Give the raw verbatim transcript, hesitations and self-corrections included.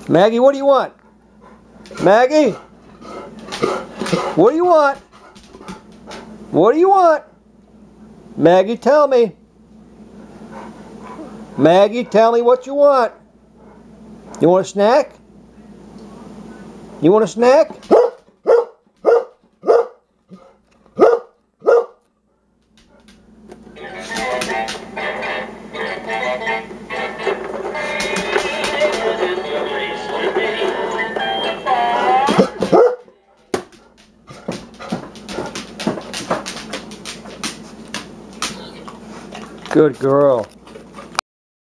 Maggie, what do you want? Maggie? What do you want? What do you want? Maggie, tell me. Maggie, tell me what you want. You want a snack? You want a snack? Good girl.